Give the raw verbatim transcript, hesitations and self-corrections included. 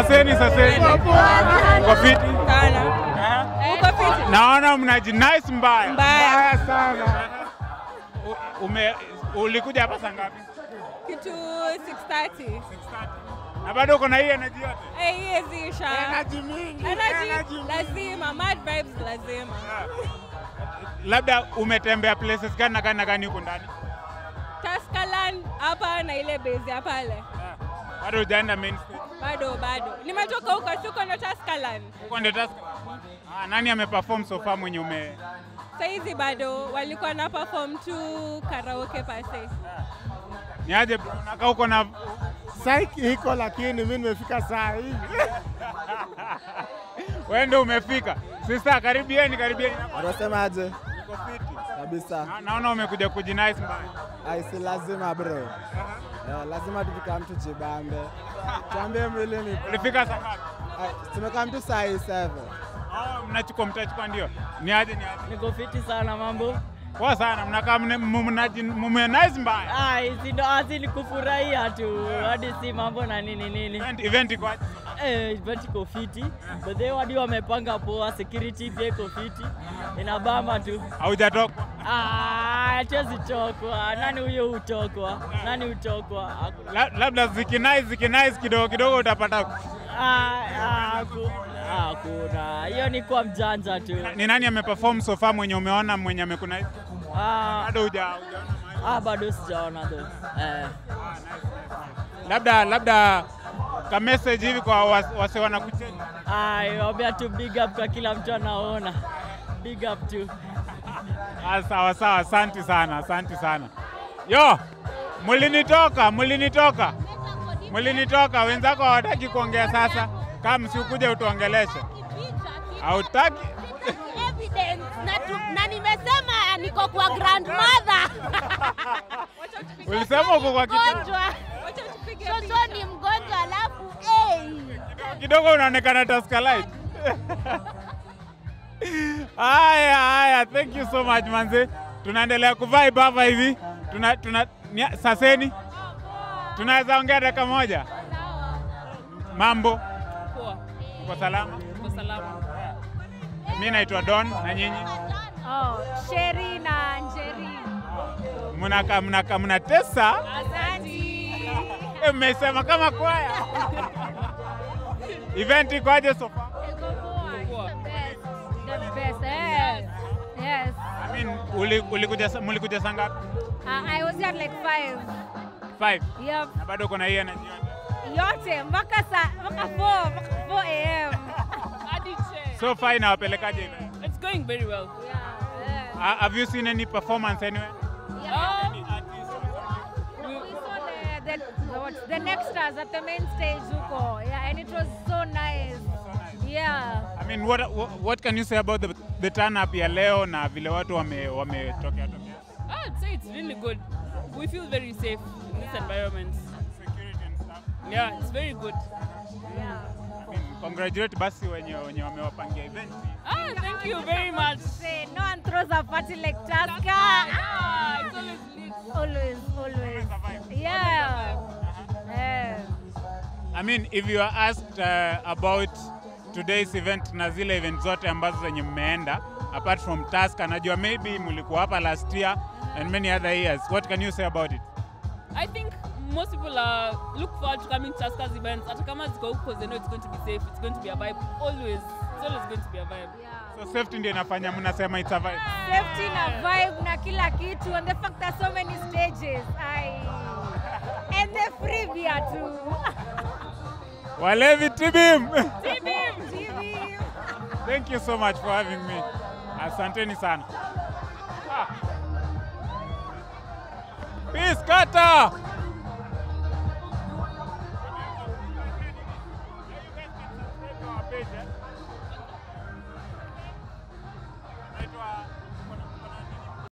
saseni saseni. Uko fiti? Sana. Uko fiti? Naona mnaji nice mbaya. Mbaya sana. Ume ulikuja hapa saa ngapi? Kitu six thirty. six thirty. Na bado uko na hii energy yote? Eh, hizi isha. Energy mingi. Energy lazima, mad vibes lazima. Labda umetembea places gani na gani na gani huko ndani? Tuskaland hapa na ile base ya pale. Bado hujaenda main stage? Bado bado. Nimetoka huko tuko na Tuskaland. Huko ndio Tuskaland. Ah, nani ameperform so far mwenye ume? Saizi bado walikuwa na perform tu karaoke pase. Ni aje unakaa huko na Psyche iko lakini mimi nimefika saa hii. Wewe ndio umefika. Sister karibieni karibieni. Unasema aje? Niko fiti. Kabisa. Na, naona umekuja kujinice mbaya. Ai si lazima bro. Uh -huh. Eh, lazima tufika mtu jibambe. Tuambie mwili ni. Ulifika saa ngapi? Tumekaa mtu saa hii seven. Oh, mnachukua mtachukua ndio. Ni aje ni aje? Niko fiti sana mambo. Poa sana, mnakaa mnaji mmenice mbaya. Ah, hizi ndo asili kufurahia tu. Hadi si mambo na nini nini. Event event iko aje? Eh, event iko fiti. But they wadi wamepanga poa, security pia iko fiti. Inabamba tu. Haujatoka? Ah, hatuwezi tokwa. Nani huyo hutokwa? Nani hutokwa? Labda zikinice zikinice kidogo kidogo utapata. Ah, ah, ah, kuna. Hiyo ni kwa mjanja tu. Ni nani ameperform so far mwenye umeona mwenye amekunice? Ah, bado hujaona. Ah, bado sijaona though. Eh. Labda labda ka message hivi kwa wase wanakucheki. Ah, waambia tu big up kwa kila mtu anaona. Big up tu. Ah, sawa sawa, asante sana, asante sana. Yo, mlinitoka, mlinitoka. Mlinitoka, wenzako hawataki kuongea sasa. Kama msikuje utuongeleshe. Hautaki? Evidence na, tu, na nimesema niko kwa grandmother. Ulisema uko kwa kitu. Soso ni mgonjwa alafu eh kidogo unaonekana Tuskaland. Haya haya, thank you so much manze. Tunaendelea kuvibe hapa hivi. Tuna tuna saseni. Tunaweza ongea dakika moja. Mambo? Poa. Uko salama? Uko salama. Mimi naitwa Don na nyinyi? Oh, Sherry na Njeri. Mnaka mnaka mnatesa? Asante. Eh, mmesema kama kwaya. Event iko aje so far? Iko poa. The best. The best. Yes. Yes. I mean, ulikuja mlikuja saa ngapi? Uh, I was here at like five. five. Yep. Na bado kuna hiyo na jioni. Yote mpaka saa mpaka four, mpaka four A M So far inawapelekaje? It's going very well. Yeah. Yeah. Uh, have you seen any performance anywhere? Yeah. Um, We saw the, the, the, what, the next stars at the main stage huko. Yeah, and it was so nice. Yeah. I mean, what, what what can you say about the, the turn up ya leo na vile watu wame wametokea tokea? I'd say it's really good. We feel very safe in this environment. Security and stuff. Yeah, it's very good. Yeah. I mean, congratulate basi wenye wenye wamewapangia event. Ah, thank you very much. Say, no one throws a party like Tusker. Ah, it's always lit. Always, always. Yeah. Yeah. I mean, if you are asked uh, about today's event na zile event zote ambazo zenye mmeenda, apart from Tusker, najua maybe mlikuwa hapa last year and many other years, what can you say about it? I think most people uh, look forward to coming to Tusker's events. Hata kama ziko huko, because they know it's going to be safe, it's going to be a vibe. Always, it's always going to be a vibe. Yeah. So safety ndio inafanya mnasema it's a vibe. Safety na vibe na kila kitu, and the fact that so many stages. I and the free beer too. Walevi Tibim. Tibim, Tibim. Thank you so much for having me. Asanteni sana. Ah. Peace kata.